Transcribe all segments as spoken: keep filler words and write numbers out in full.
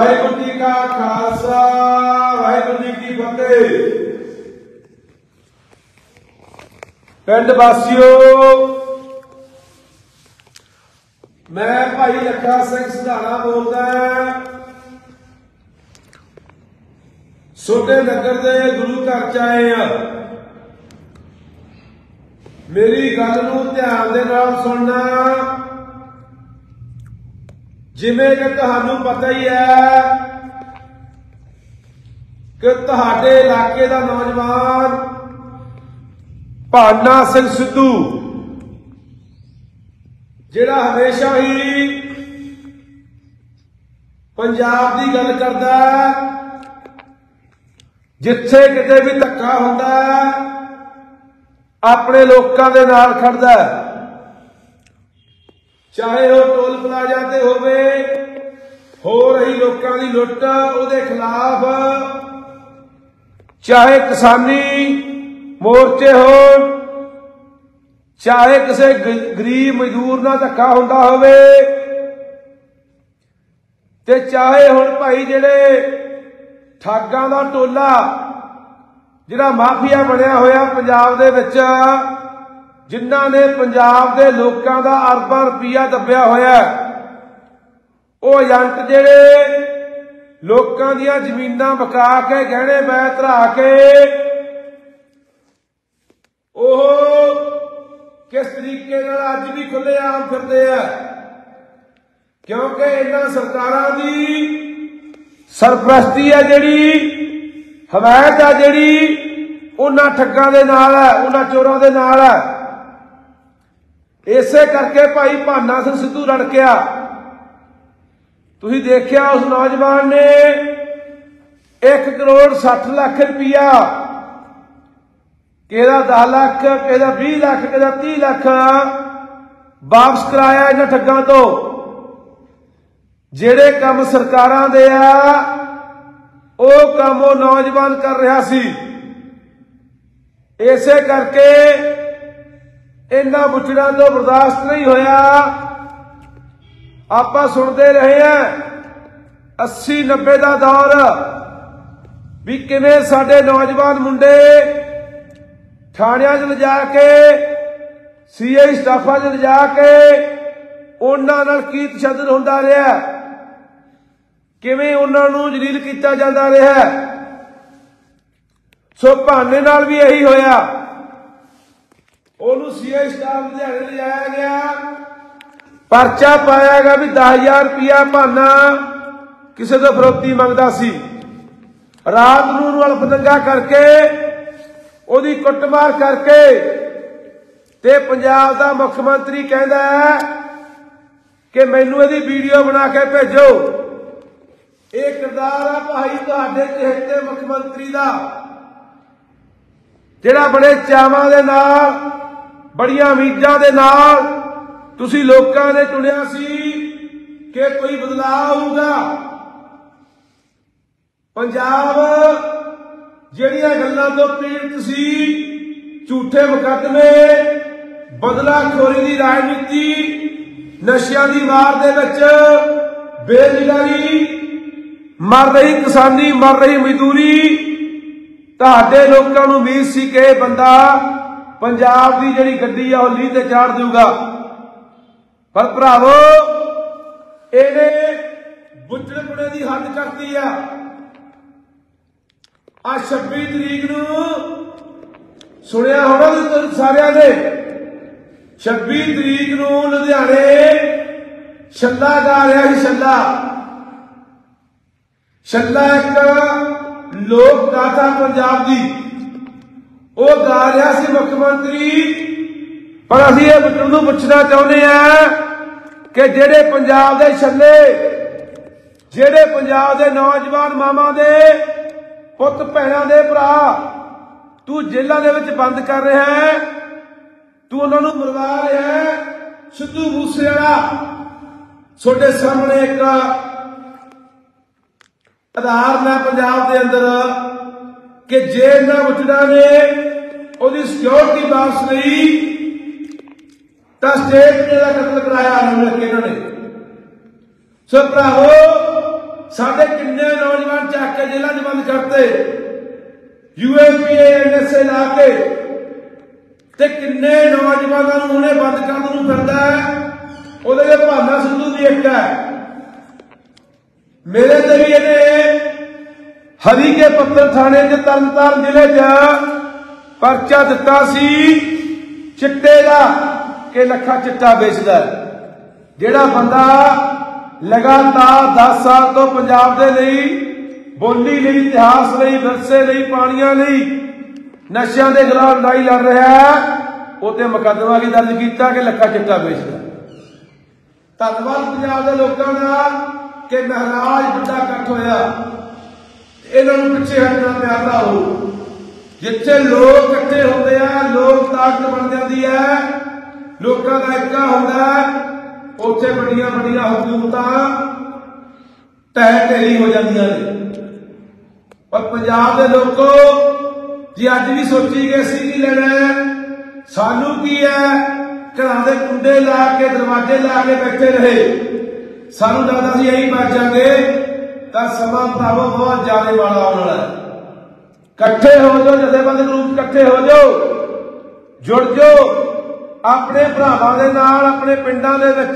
वाहिगुरू जी का खालसा वाहिगुरू जी की फतेह। पिंड वासियों, मैं भाई लखा सिंह सिधाना बोलदा सोडे नगर दे गुरु घर च आए हैं। मेरी गल नूं ध्यान दे नाल सुनना। जिवें कि तुहानूं पता ही है कि तुहाडे इलाके दा नौजवान भाना सिंह सिद्धू जिहड़ा हमेशा ही पंजाब की गल करदा, जिथे किते भी धक्का हुंदा अपने लोकां दे नाल खड़दा, चाहे वो टोल प्लाजा ते होवे, हो रही लोकां दी लुੱਟ उहदे खिलाफ, चाहे किसानी मोर्चे हो, चाहे किसी गरीब मजदूर नाल धक्का हुंदा होवे, ते चाहे हुण भाई जिहड़े ठागां दा टोला जिहड़ा माफिया बनिया होया पंजाब दे विच, जिन्हां ने पंजाब दे लोकां दा अरबां रुपया दबिया होया, वो एजेंट जिहड़े लोकां दियां जमीनां बका के गहने बै धरा के ओह किस तरीके नाल अज भी खुलेआम फिरदे आ, क्योंकि इन्हां सरकारां दी सरपरस्ती है जिहड़ी हमायत है जिहड़ी उन्हां ठग्गां दे नाल है, उन्हां चोरां दे नाल है। इसे करके भाई भाना सिंह सिद्धू लड़किया। तुसीं देखिया उस नौजवान ने एक करोड़ सठ लाख रुपया किहदा दस लाख किहदा बीस लाख किहदा तीस लाख वापस कराया इन्हां ठग्गां तो। जिहड़े काम सरकारां दे आ ਉਹ काम वो नौजवान कर रहा सी। इसे करके इन्हां बुचड़ां तो बर्दाश्त नहीं होया। आपां सुनते रहे हैं अस्सी नब्बे का दौर भी किवें साडे नौजवान मुंडे थाणियां च लिजा के सी आई स्टाफां च लिजा के उन्हां नाल की तशद्दुद हुंदा रहा, किवें उन्हां नूं जलील कीता जांदा रहा। सो भाने नाल भी यही होया। ओनू सी आई स्टाफ लुधियाणे ले जाया गया, परचा पाया गया भी दस हजार रुपया भाना किसी तो फरोती मंगदा सी। रात नूं अलपदंगा करके ओदी कुटमार करके ते पंजाब दा मुख्यमंत्री कहंदा है कि मैनू इहदी वीडियो बना के भेजो। ये किरदार है भाई तुहाडे चहेते मुख्यमंत्री दा, जिहड़ा बड़े चावां दे नाल बड़ियां उम्मीदां दे नाल तुसीं लोकां ने चुनिया सी कि कोई बदलाव होगा। पंजाब जिहड़ियां गल्लां तो पीड़ित सी, झूठे मुकदमे, बदलाखोरी दी राजनीति, नशियां दी मार दे विच बेरोजगारी, मर रही किसानी, मर रही मजदूरी, तुहाडे लोकां नूं उम्मीद सी कि बंदा पंजाब की जिहड़ी गड्डी आ लीह ते चाड़ दूगा। पर भरावो इहने बुचड़पणे की हद करती आ। आ छब्बी तरीक नूं सुनिया होना तुसीं सारिआं ने, छब्बी तरीक नूं लुधियाणे छल्ला गा रहा है। छल्ला छल्ला एक लोक गाथा पंजाब की वो गा रहा सी मुख्यमंत्री। पर असीं इह नूं पुछना चाहुंदे आ कि जिहड़े पंजाब दे छल्ले, जिहड़े पंजाब दे नौजवान मावां दे पुत भैणां दे भरा तू जेलां दे विच बंद कर रहा है, तू उन्हां नूं मरवा रहा है। सिद्धू मूसेवाला तुहाडे सामने एक उदाहरण है पंजाब के अंदर कि जे इन्हां बुचड़ां ने उहदी सिक्योरिटी वापस नहीं तो स्टेट का कतल कराया इन्होंने। सो भरावो साडे किन्ने नौजवान चक के जेलों च बंद करते, U A P A N S A ला के, ते किन्ने नौजवानों नूं उहने बंद करन नूं फिरदा है। उहदे विच भाना सिद्धू भी एक है। मेरे ते भी इहने हरी के पत्थर थाने च तरनतारन जिले च परचा दिता सी चिट्टे दा कि लखा चिट्टा बेचदा। जिहड़ा बंदा लगातार दस साल तो पंजाब दे लई बोली लई इतिहास लई विरसे लई पानियां लई नशियां दे खिलाफ लड़ाई लड़ रहा है, उते मुकदमा भी दर्ज किया कि लखा चिट्टा बेचदा। धन्नवाद पंजाब दे लोकां दा कि महराज बड़ा इकट्ठ होया, इन्हां नूं पिछे हटना प्यारा हो। जिथे लोग इकट्ठे होंदे आ लोक ताकत बन जाती है, लोकां दा इक्का हुंदा है, उत्थे बड़ियां बड़ियां हुकूमतां ढह ढेरी हो जांदियां ने। पर पंजाब दे लोगों जी अज भी सोची गए सी की लेना है, सानू की है, घरां दे कुंडे ला के दरवाजे ला के बैठे रहे, सानू लगदा सी यही बच जांगे, तां समां भरावो बहुत जाने वाला आउण वाला है। इकट्ठे हो जाओ, जथेबंद ग्रुप इकट्ठे हो जाओ, जुड़ जाओ, अपने भरावां दे नाल अपने पिंडां दे विच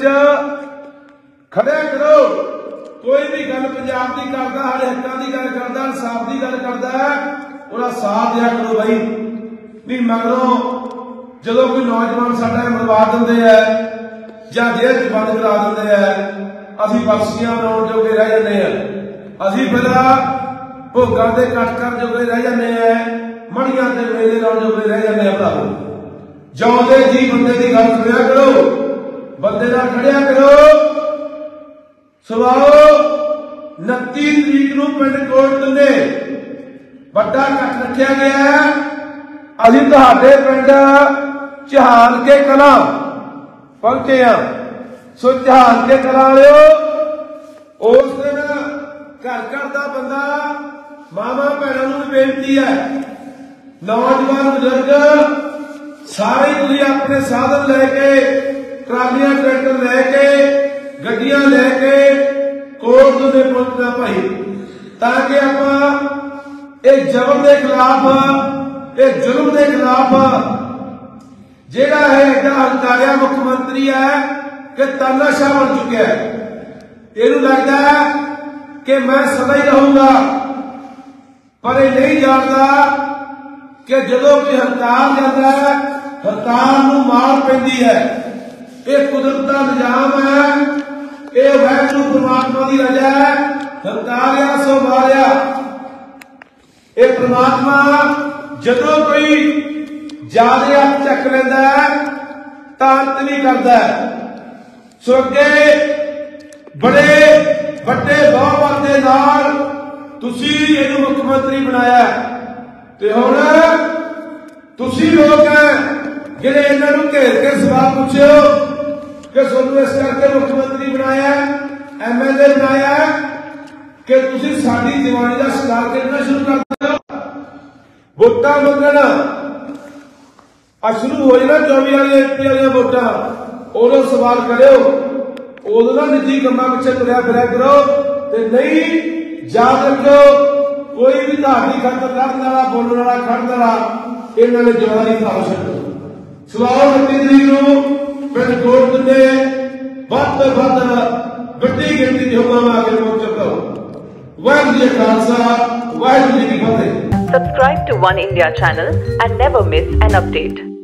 खड़े करो। कोई भी गल पंजाब की करदा, हरे हक्कां की गल करदा, इंसाफ की गल करदा, उहदा साथ दिया करो भाई। नहीं मगरों जदों कोई नौजवान साडा मरवा दिंदे है जां जेल च बंद करा दिंदे है, असीं बख्शियां बनाउण जोगे रह जांदे हैं। असीं फिर भोगां दे कट कर जोगे रह जांदे हैं, मड़ियां ते मेले लाउण जोगे रह जांदे हैं। भरावो जिउंदे जी बंदे की गल सुनिया करो, बंदे नाल खड़िया करो। सुभाओ उनती तरीक नूं पिंड कोटकंडे बड़ा इकट्ठ रखा गया है। असीं तुहाडे पिंड चहान के कलां पहुंचे हैं। सो चहान के कलां वालिओ उस दिन घर घर का बंदा मावा भैनों नूं बेनती है, नौजवान बुजुर्ग सारे तुसीं अपने साधन लैके ट्रालियां ट्रैक्टर लैके गड्डियां लैके कोटकंडे पहुंचना भाई, ताकि आपां इस जबरन के खिलाफ इस जुल्म के खिलाफ जिहड़ा है एडा हंकारिया मुख्यमंत्री है कि तानाशाह बन चुका है, इहनूं लगदा है कि मैं सदा ही रहूंगा, पर यह नहीं जानता कि जदों कोई हंकार जाता है हंकार नूं मार पैंदी है। यह कुदरत का निजाम है, यह वाहिगुरू परमात्मा की रजा है। हंकारिया सो मारिया, यह परमात्मा जदों कोई ज्यादा हथ चक लैंदा है तां अंत नहीं करदा। सो अगे बड़े वड्डे बहुमत दे नाल तुसीं इहनूं मुख्यमंत्री बनाया, ते हुण तुसीं लोग जिहड़े इन्हां नूं घेर के सवाल पुछो कि तुहानूं इस करके मुख्यमंत्री बनाया, एम एल ए बनाया कि तुसीं साडी दीवानी का शिकार करना शुरू कर दो। वोटां मंगण आ शुरू हो जाना चौबी वाली एम पी वाली वोटां, उदों सवाल करो, उदों ना निजी कामां पिछे तुरिया फिरिया करो। ते नहीं याद रखो, कोई भी धार्मिक खतर लड़न वाला बोलने वाला खड़न वाला इन्हां ने जवानी खाओ छड्डो। सवाल उनती तरीक नूं पिंड कोटकंडे वध तो वध वड्डी गिणती च हुक्म आ के पहुंच करो। वाहिगुरू जी खालसा, वाहिगुरू जी की फतेह। Subscribe to One India channel and never miss an update.